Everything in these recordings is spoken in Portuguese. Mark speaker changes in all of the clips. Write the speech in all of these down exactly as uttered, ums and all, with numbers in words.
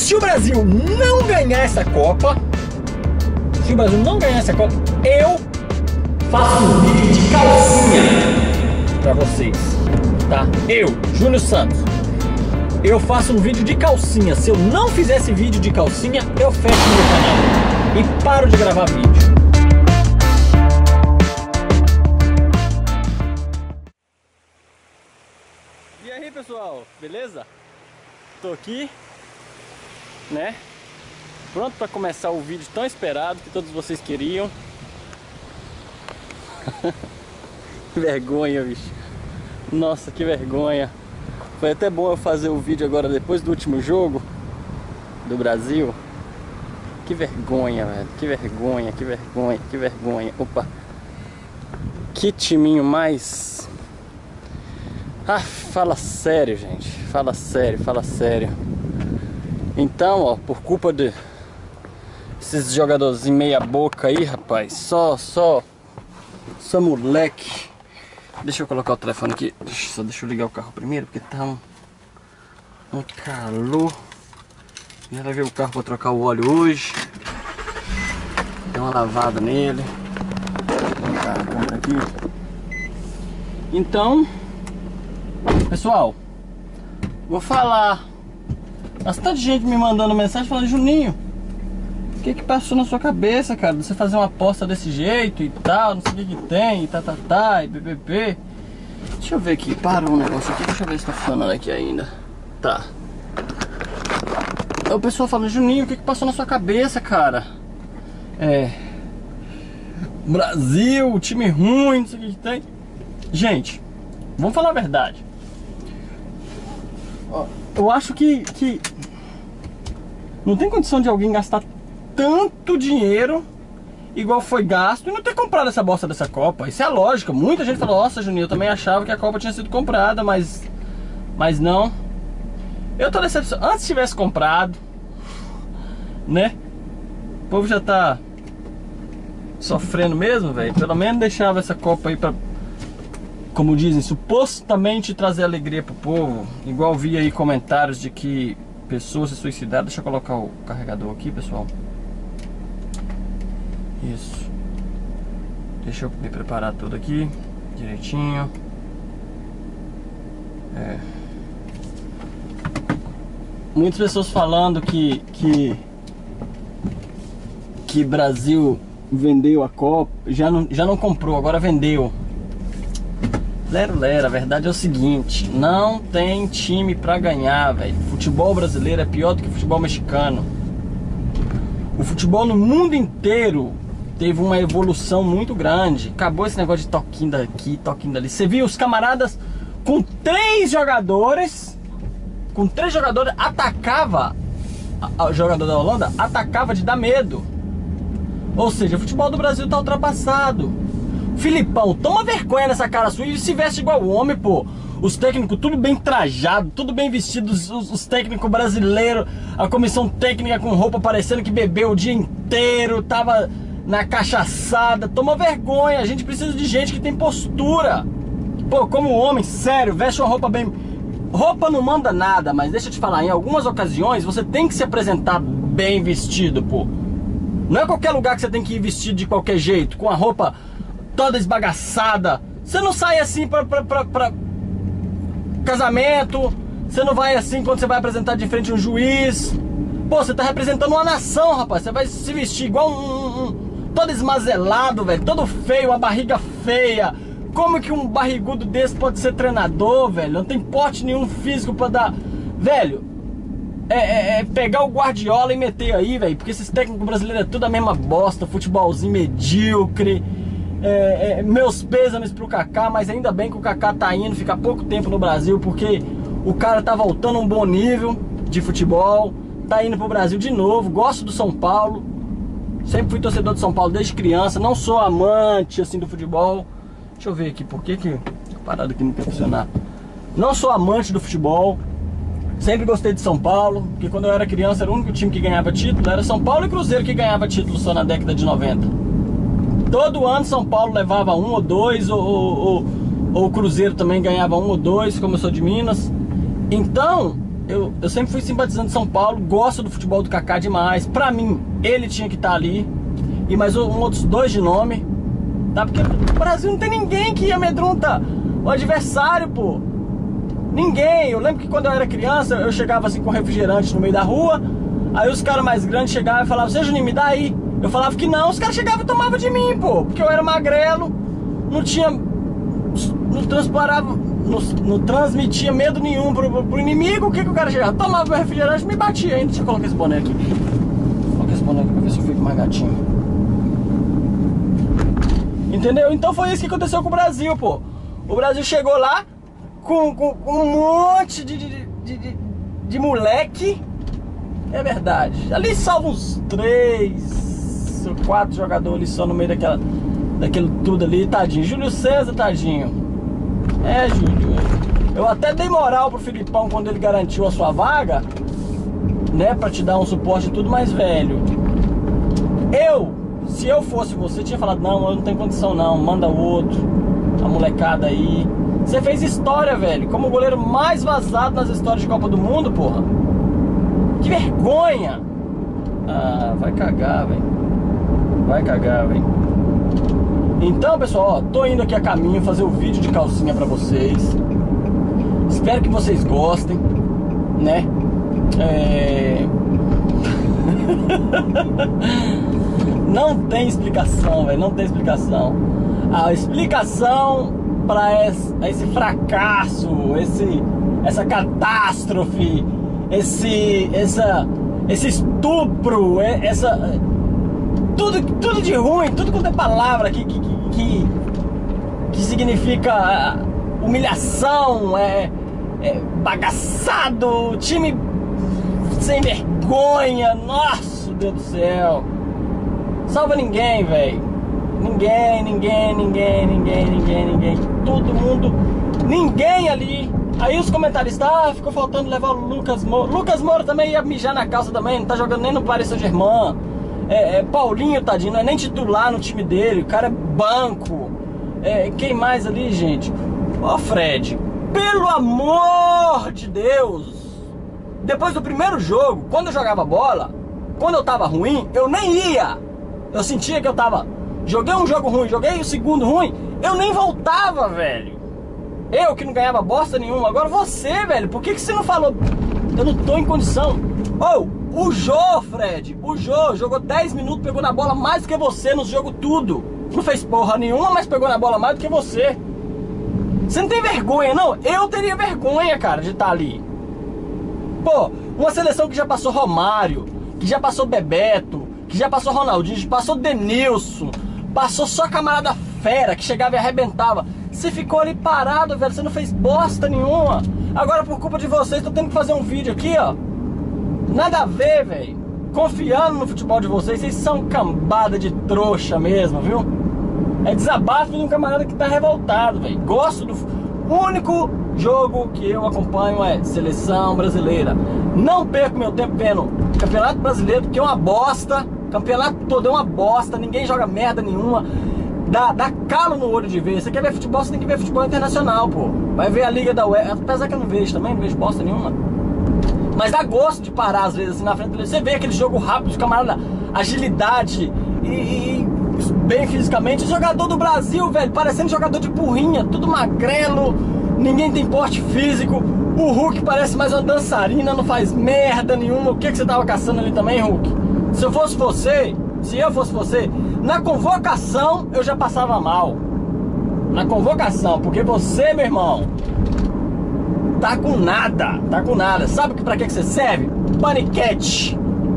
Speaker 1: Se o Brasil não ganhar essa Copa, se o Brasil não ganhar essa Copa, eu faço um vídeo de calcinha pra vocês, tá? Eu, Júnior Santos, eu faço um vídeo de calcinha. Se eu não fizer esse vídeo de calcinha, eu fecho meu canal e paro de gravar vídeo. E aí, pessoal, beleza? Tô aqui, né? Pronto para começar o vídeo tão esperado que todos vocês queriam. Que vergonha, bicho. Nossa, que vergonha. Foi até bom eu fazer o vídeo agora depois do último jogo do Brasil. Que vergonha, velho. Que vergonha, que vergonha, que vergonha. Opa. Que timinho mais... Ah, fala sério, gente. Fala sério, fala sério. Então, ó, por culpa de esses jogadorzinhos meia boca aí, rapaz. Só, só... Só moleque. Deixa eu colocar o telefone aqui. Só deixa eu ligar o carro primeiro, porque tá um, um calor. Já levei o carro para trocar o óleo hoje. Deu uma lavada nele. Vou botar a câmera aqui. Então, pessoal, vou falar. Bastante gente me mandando mensagem falando: Juninho, o que que passou na sua cabeça, cara? Você fazer uma aposta desse jeito e tal, não sei o que que tem, e tá, tá, tá, e ppp. Deixa eu ver aqui, parou um negócio aqui, deixa eu ver se tá funcionando aqui ainda. Tá. Aí o pessoal fala: Juninho, o que que passou na sua cabeça, cara? É... Brasil, time ruim, não sei o que que tem. Gente, vamos falar a verdade. Eu acho que, que não tem condição de alguém gastar tanto dinheiro igual foi gasto e não ter comprado essa bosta dessa Copa. Isso é a lógica. Muita gente falou: nossa, Juninho, eu também achava que a Copa tinha sido comprada, mas mas não. Eu tô decepcionado. Antes tivesse comprado, né? O povo já tá sofrendo mesmo, velho. Pelo menos deixava essa Copa aí pra, como dizem, supostamente trazer alegria pro povo. Igual vi aí comentários de que pessoas se suicidaram. Deixa eu colocar o carregador aqui, pessoal. Isso. Deixa eu me preparar tudo aqui direitinho. É. Muitas pessoas falando que que que Brasil vendeu a Copa, já não, já não comprou, agora vendeu. Lero, lero, a verdade é o seguinte: não tem time pra ganhar, velho. Futebol brasileiro é pior do que futebol mexicano. O futebol no mundo inteiro teve uma evolução muito grande. Acabou esse negócio de toquinho daqui, toquinho dali. Você viu os camaradas com três jogadores, com três jogadores, atacava, o jogador da Holanda atacava de dar medo. Ou seja, o futebol do Brasil tá ultrapassado. Filipão, toma vergonha nessa cara sua e se veste igual o homem, pô. Os técnicos tudo bem trajado, tudo bem vestidos, os, os técnicos brasileiros, a comissão técnica com roupa parecendo que bebeu o dia inteiro, tava na cachaçada. Toma vergonha, a gente precisa de gente que tem postura. Pô, como homem, sério, veste uma roupa bem... Roupa não manda nada, mas deixa eu te falar, em algumas ocasiões você tem que se apresentar bem vestido, pô. Não é qualquer lugar que você tem que ir vestido de qualquer jeito, com a roupa toda esbagaçada. Você não sai assim pra, pra, pra, pra casamento. Você não vai assim quando você vai apresentar de frente um juiz. Pô, você tá representando uma nação, rapaz. Você vai se vestir igual um... um, um todo esmazelado, velho. Todo feio, a barriga feia. Como que um barrigudo desse pode ser treinador, velho? Não tem porte nenhum físico pra dar... Velho, é, é, é pegar o Guardiola e meter aí, velho. Porque esses técnicos brasileiros é tudo a mesma bosta. Futebolzinho medíocre. É, é, meus pêsames pro Kaká, mas ainda bem que o Kaká tá indo, fica pouco tempo no Brasil, porque o cara tá voltando a um bom nível de futebol, tá indo pro Brasil de novo. Gosto do São Paulo, sempre fui torcedor de São Paulo desde criança, não sou amante assim do futebol. Deixa eu ver aqui, por que que a parada aqui não quer funcionar. Não sou amante do futebol, sempre gostei de São Paulo, porque quando eu era criança era o único time que ganhava título, era São Paulo e Cruzeiro que ganhava título só na década de noventa. Todo ano São Paulo levava um ou dois, ou, ou, ou o Cruzeiro também ganhava um ou dois, como eu sou de Minas. Então, eu, eu sempre fui simpatizante de São Paulo, gosto do futebol do Kaká demais. Pra mim, ele tinha que estar ali. E mais um, outros dois de nome, tá? Porque no Brasil não tem ninguém que amedronta o adversário, pô. Ninguém. Eu lembro que quando eu era criança, eu chegava assim com refrigerante no meio da rua. Aí os caras mais grandes chegavam e falavam: "Seu Juninho, me dá aí." Eu falava que não, os caras chegavam e tomavam de mim, pô. Porque eu era magrelo, não tinha... Não transparava, não, não transmitia medo nenhum pro, pro, pro inimigo. O que que o cara chegava? Tomava meu refrigerante e me batia ainda. Deixa eu colocar esse boné aqui. Coloca esse boné aqui pra ver se eu fico mais gatinho. Entendeu? Então foi isso que aconteceu com o Brasil, pô. O Brasil chegou lá com, com, com um monte de, de, de, de, de moleque. É verdade. Ali salva uns três ou quatro jogadores ali só no meio daquela, daquele tudo ali, tadinho. Júlio César, tadinho. É, Júlio. Eu até dei moral pro Filipão quando ele garantiu a sua vaga, né? Pra te dar um suporte e tudo, mais velho. Eu... Se eu fosse você, tinha falado: "Não, eu não tenho condição não, manda outro, a molecada aí." Você fez história, velho, como o goleiro mais vazado nas histórias de Copa do Mundo, porra. Que vergonha. Ah, vai cagar, velho. Vai cagar, velho. Então, pessoal, ó, tô indo aqui a caminho fazer o vídeo de calcinha pra vocês. Espero que vocês gostem, né? É... Não tem explicação, velho, não tem explicação. A explicação para esse, esse fracasso, esse, essa catástrofe, esse, essa, esse estupro, essa, tudo, tudo de ruim, tudo quanto é palavra que, que, que, que significa humilhação, é, é bagaçado, time sem vergonha, nossa, Deus do céu. Salva ninguém, velho. Ninguém, ninguém, ninguém, ninguém, ninguém, ninguém. Todo mundo, ninguém ali. Aí os comentaristas: "Ah, ficou faltando levar o Lucas Moura." Lucas Moura também ia mijar na calça também. Não tá jogando nem no Paris Saint-Germain. É, é, Paulinho, tadinho, não é nem titular no time dele. O cara é banco. É, quem mais ali, gente? Ó, Fred, pelo amor de Deus. Depois do primeiro jogo, quando eu jogava bola, quando eu tava ruim, eu nem ia. Eu sentia que eu tava... Joguei um jogo ruim, joguei o segundo ruim, eu nem voltava, velho. Eu que não ganhava bosta nenhuma. Agora você, velho, por que que você não falou? Eu não tô em condição. Oh, o Jô, Fred, o Jô jogou dez minutos, pegou na bola mais do que você no jogo tudo. Não fez porra nenhuma, mas pegou na bola mais do que você. Você não tem vergonha, não? Eu teria vergonha, cara, de estar ali. Pô, uma seleção que já passou Romário, que já passou Bebeto, que já passou Ronaldinho, passou Denilson, passou só camarada fera, que chegava e arrebentava. Você ficou ali parado, velho, você não fez bosta nenhuma. Agora, por culpa de vocês, tô tendo que fazer um vídeo aqui, ó. Nada a ver, velho. Confiando no futebol de vocês, vocês são cambada de trouxa mesmo, viu? É desabafo de um camarada que tá revoltado, velho. Gosto do... O único jogo que eu acompanho é Seleção Brasileira. Não perco meu tempo vendo Campeonato Brasileiro, porque é uma bosta. Campeonato todo é uma bosta, ninguém joga merda nenhuma. Dá, dá calo no olho de ver. Você quer ver futebol, você tem que ver futebol internacional, pô. Vai ver a Liga da UEFA, apesar que eu não vejo também, não vejo bosta nenhuma. Mas dá gosto de parar às vezes assim na frente. Você vê aquele jogo rápido, de camarada, agilidade e, e bem fisicamente. O jogador do Brasil, velho, parecendo jogador de burrinha, tudo magrelo, ninguém tem porte físico. O Hulk parece mais uma dançarina, não faz merda nenhuma. O que, que você tava caçando ali também, Hulk? Se eu fosse você, se eu fosse você, na convocação eu já passava mal. Na convocação, porque você, meu irmão, tá com nada, tá com nada. Sabe que pra que que você serve? Paniquete.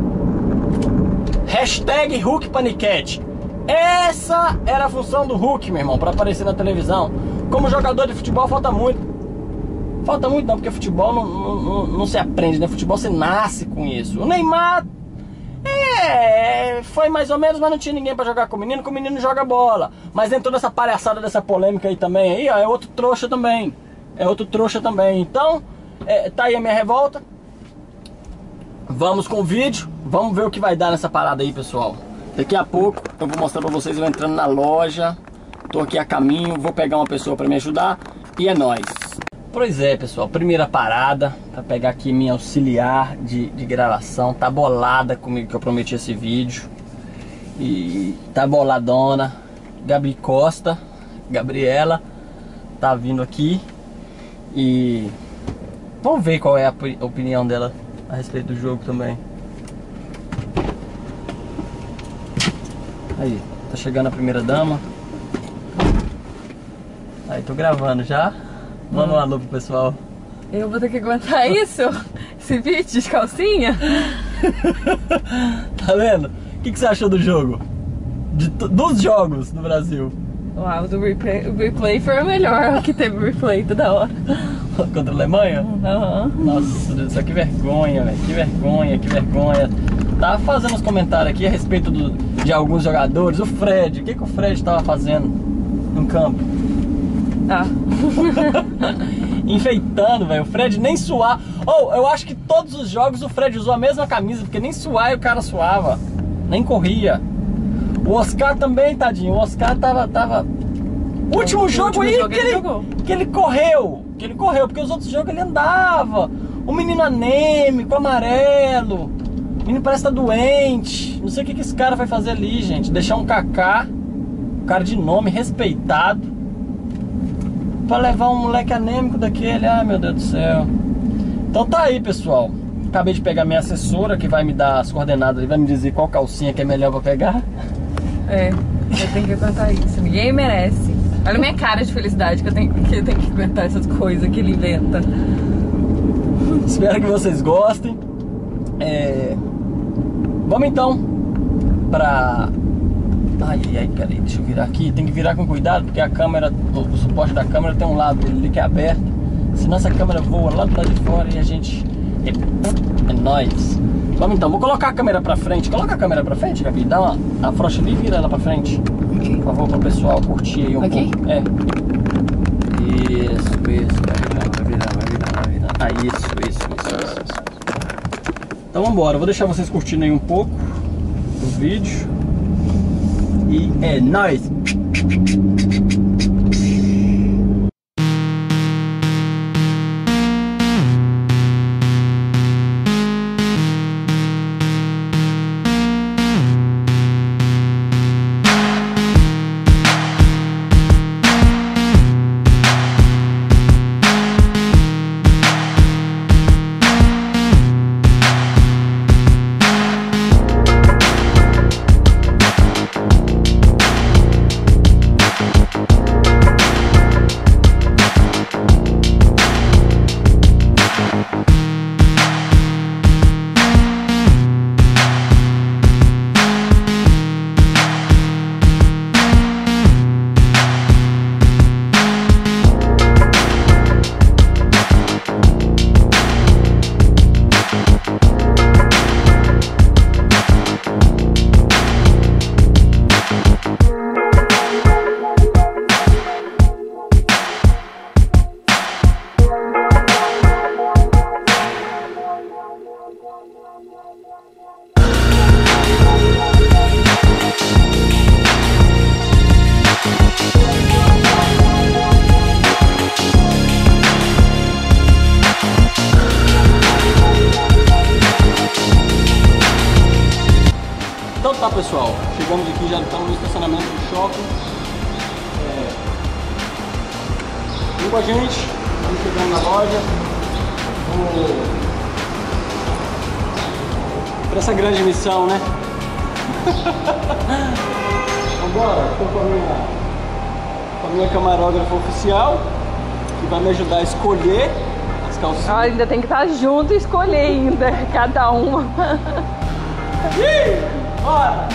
Speaker 1: Hashtag Hulk Paniquete. Essa era a função do Hulk, meu irmão, pra aparecer na televisão. Como jogador de futebol falta muito. Falta muito não, porque futebol não, não, não se aprende, né? Futebol você nasce com isso. O Neymar... É, foi mais ou menos, mas não tinha ninguém pra jogar com o menino, que o menino joga bola. Mas entrou nessa palhaçada dessa polêmica aí também, aí, ó, é outro trouxa também. É outro trouxa também. Então, é, tá aí a minha revolta. Vamos com o vídeo. Vamos ver o que vai dar nessa parada aí, pessoal. Daqui a pouco eu vou mostrar pra vocês eu entrando na loja. Tô aqui a caminho, vou pegar uma pessoa pra me ajudar. E é nóis. Pois é, pessoal, primeira parada pra pegar aqui minha auxiliar de, de gravação. Tá bolada comigo que eu prometi esse vídeo. E tá boladona. Gabi Costa, Gabriela, tá vindo aqui. E vamos ver qual é a opinião dela a respeito do jogo também. Aí, tá chegando a primeira dama. Aí, tô gravando já. Manda um alô pro pessoal.
Speaker 2: Eu vou ter que aguentar isso? Esse vídeo de calcinha?
Speaker 1: Tá vendo? O que, que você achou do jogo? De dos jogos do Brasil?
Speaker 2: Uau, do replay, o replay foi o melhor, que teve replay toda hora.
Speaker 1: Contra a Alemanha?
Speaker 2: Uhum.
Speaker 1: Nossa, Deus do céu, que vergonha, velho. Que vergonha, que vergonha. Tava fazendo uns comentários aqui a respeito do, de alguns jogadores. O Fred, o que, que o Fred tava fazendo no campo?
Speaker 2: Ah.
Speaker 1: Enfeitando, velho. O Fred nem suar. Ou oh, eu acho que todos os jogos o Fred usou a mesma camisa, porque nem suar e o cara suava. Nem corria. O Oscar também, tadinho. O Oscar tava. tava... O último o jogo último aí jogo que, ele, ele que ele correu. Que ele correu, porque os outros jogos ele andava. O menino anêmico, amarelo. O menino parece estar tá doente. Não sei o que, que esse cara vai fazer ali, gente. Deixar um Kaká, um cara de nome, respeitado, pra levar um moleque anêmico daquele. Ai, meu Deus do céu. Então tá aí, pessoal. Acabei de pegar minha assessora, que vai me dar as coordenadas e vai me dizer qual calcinha que é melhor pra pegar.
Speaker 2: É, eu tenho que aguentar isso. Ninguém merece. Olha a minha cara de felicidade que eu tenho que, eu tenho que aguentar essas coisas que ele inventa.
Speaker 1: Espero que vocês gostem. É... Vamos então pra... Ai, ai, peraí, deixa eu virar aqui. Tem que virar com cuidado, porque a câmera, o, o suporte da câmera tem um lado dele ali que é aberto. Senão essa câmera voa lá do lado de fora e a gente... É, é nóis. Vamos então, vou colocar a câmera pra frente. Coloca a câmera pra frente, Gabi. Dá uma afrouxa ali e vira ela pra frente.
Speaker 2: Okay.
Speaker 1: Por favor, pro pessoal curtir aí um
Speaker 2: okay.
Speaker 1: pouco. É. Isso, isso. Vai virar, vai virar, vai virar, vai virar. Ah, isso, isso, isso, isso, isso. Então vambora. Vou deixar vocês curtindo aí um pouco o vídeo. E é nóis! Então tá, pessoal, chegamos aqui, já estamos no estacionamento do shopping. É... Vem com a gente, estamos chegando na loja. Vamos para essa grande missão, né? Vambora, estou com a minha, com a minha camarógrafa oficial, que vai me ajudar a escolher as calcinhas.
Speaker 2: Ah, ainda tem que estar junto e escolher ainda, cada uma.
Speaker 1: Ih! Bora!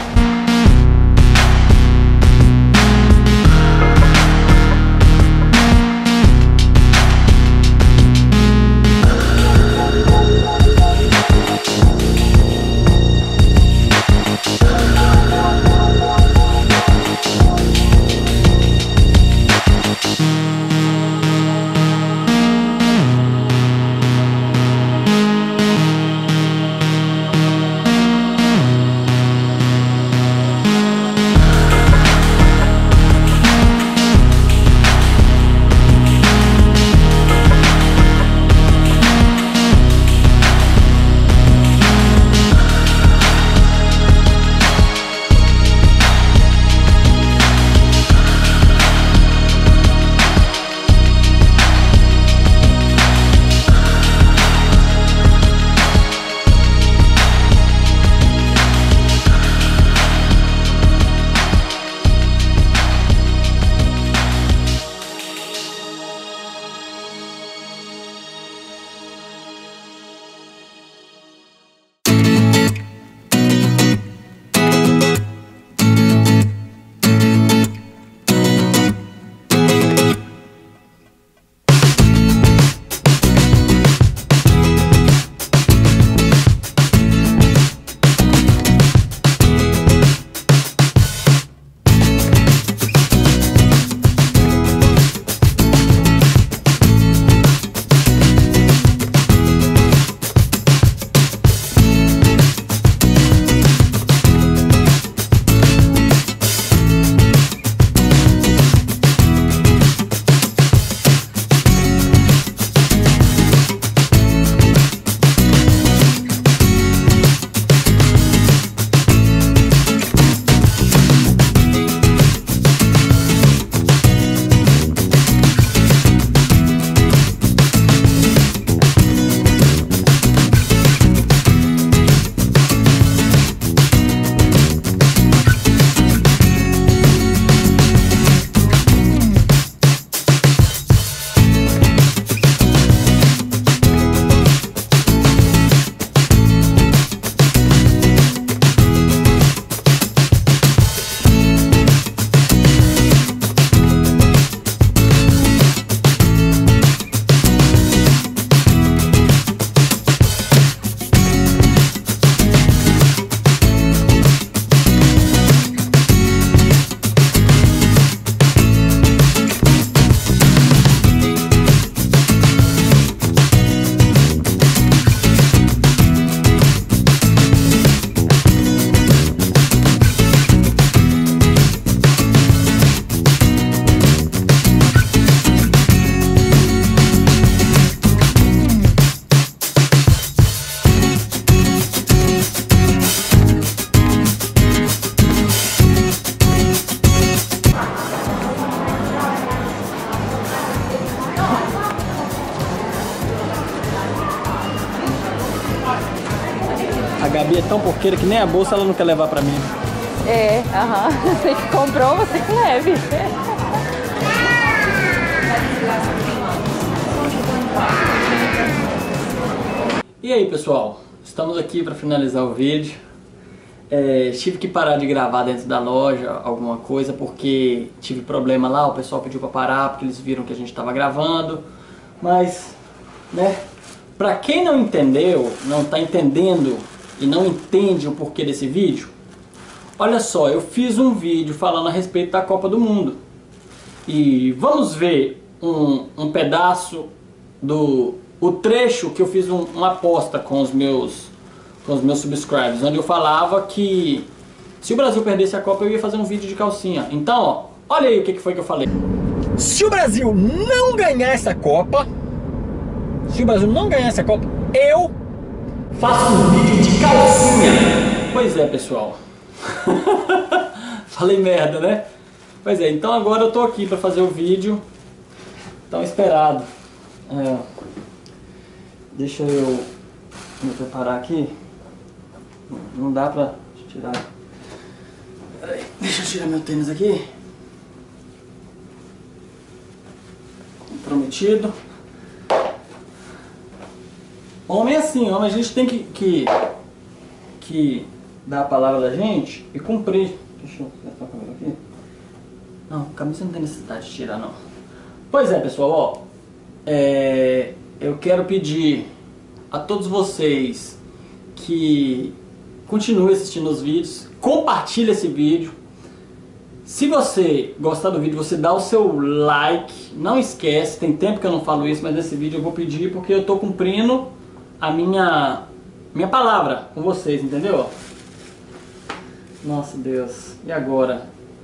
Speaker 1: é tão porqueira que nem a bolsa ela não quer levar pra mim.
Speaker 2: É, aham. Você que comprou, você que leve.
Speaker 1: E aí, pessoal? Estamos aqui para finalizar o vídeo. É, tive que parar de gravar dentro da loja alguma coisa porque tive problema lá, o pessoal pediu para parar porque eles viram que a gente estava gravando. Mas, né, para quem não entendeu, não está entendendo e não entende o porquê desse vídeo, olha só, eu fiz um vídeo falando a respeito da Copa do Mundo. E vamos ver um, um pedaço do o trecho que eu fiz um, uma aposta com os meus com os meus subscribers, onde eu falava que se o Brasil perdesse a Copa eu ia fazer um vídeo de calcinha. Então, ó, olha aí o que foi que eu falei. Se o Brasil não ganhar essa Copa, se o Brasil não ganhar essa Copa, eu faço um vídeo de calcinha. Pois é, pessoal. Falei merda, né? Pois é, então agora eu tô aqui pra fazer o vídeo tão esperado. É, deixa eu me preparar aqui. Não dá pra tirar. Peraí, deixa eu tirar meu tênis aqui. Comprometido. Homem é assim, homem a gente tem que, que, que dar a palavra da gente e cumprir. Deixa eu acertar o cabelo aqui. Não, camisa não tem necessidade de tirar não. Pois é, pessoal, ó, é, eu quero pedir a todos vocês que continuem assistindo os vídeos, compartilhe esse vídeo. Se você gostar do vídeo, você dá o seu like, não esquece, tem tempo que eu não falo isso, mas nesse vídeo eu vou pedir porque eu tô cumprindo a minha, minha palavra com vocês, entendeu? Nossa Deus, e agora?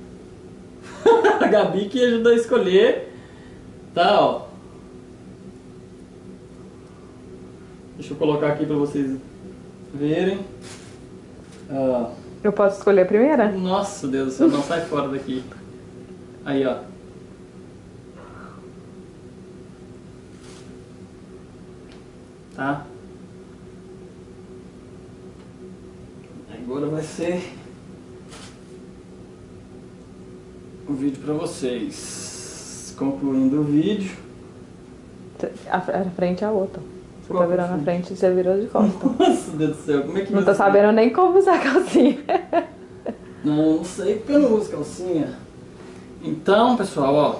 Speaker 1: A Gabi que ajudou a escolher, tá, ó. Deixa eu colocar aqui pra vocês verem. Ah,
Speaker 2: Eu posso escolher a primeira?
Speaker 1: nossa Deus do céu, não sai fora daqui. Aí, ó. Tá? Agora vai ser o vídeo pra vocês. Concluindo o vídeo.
Speaker 2: A a frente é a outra. Você
Speaker 1: Qual
Speaker 2: tá virando
Speaker 1: que
Speaker 2: a frente e você virou de costas.
Speaker 1: Nossa Deus do céu, como é que
Speaker 2: Não
Speaker 1: você...
Speaker 2: tô sabendo nem como usar a calcinha.
Speaker 1: Não, não sei porque eu não uso calcinha. Então, pessoal, ó,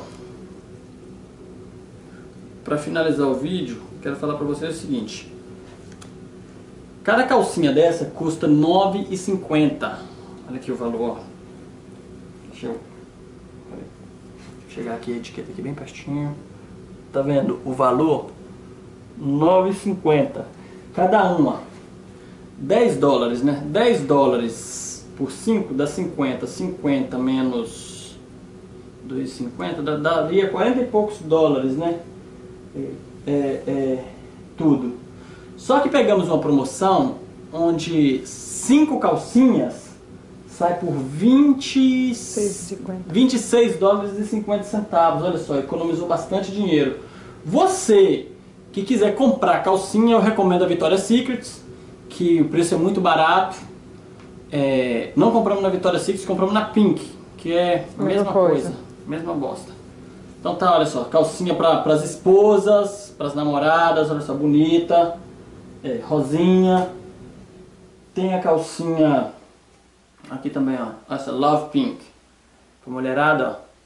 Speaker 1: pra finalizar o vídeo, quero falar pra vocês o seguinte. Cada calcinha dessa custa nove reais e cinquenta centavos. Olha aqui o valor, ó. Deixa eu... Peraí. Deixa eu chegar aqui a etiqueta aqui bem pertinho. Tá vendo o valor? nove reais e cinquenta centavos. Cada uma. dez dólares, né? dez dólares por cinco dá cinquenta. cinquenta menos dois reais e cinquenta dá, daria quarenta e poucos dólares, né? É, é, é, tudo. Só que pegamos uma promoção onde cinco calcinhas sai por vinte e seis dólares e cinquenta centavos. Olha só, economizou bastante dinheiro. Você que quiser comprar calcinha, eu recomendo a Victoria's Secrets, que o preço é muito barato. É, não compramos na Victoria's Secrets, compramos na Pink, que é a mesma, mesma coisa. coisa, mesma bosta. Então tá, olha só, calcinha para as esposas, para as namoradas, olha só, bonita, é, rosinha. Tem a calcinha aqui também, ó, essa Love Pink, pra mulherada, ó.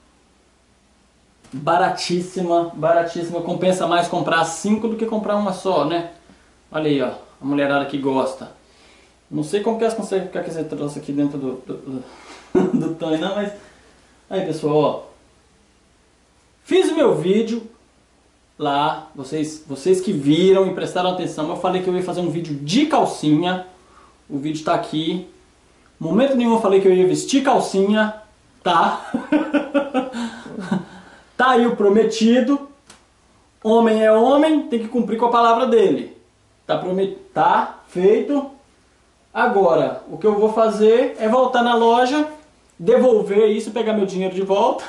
Speaker 1: Baratíssima, baratíssima, compensa mais comprar cinco do que comprar uma só, né? Olha aí, ó, a mulherada que gosta. Não sei como que elas conseguem ficar com esse troço aqui dentro do, do, do, do tanque, não, mas... Aí, pessoal, ó. Fiz o meu vídeo lá, vocês, vocês que viram e prestaram atenção, eu falei que eu ia fazer um vídeo de calcinha. O vídeo tá aqui. Momento nenhum eu falei que eu ia vestir calcinha, tá? Tá aí o prometido. Homem é homem, tem que cumprir com a palavra dele. Tá, promet... tá feito. Agora, o que eu vou fazer é voltar na loja, devolver isso e pegar meu dinheiro de volta.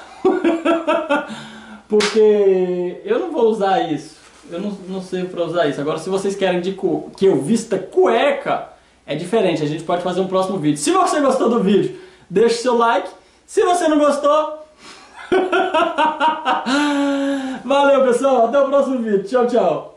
Speaker 1: Porque eu não vou usar isso. Eu não, não sei pra usar isso. Agora, se vocês querem de cu... que eu vista cueca, é diferente, a gente pode fazer um próximo vídeo. Se você gostou do vídeo, deixa o seu like. Se você não gostou... Valeu, pessoal. Até o próximo vídeo. Tchau, tchau.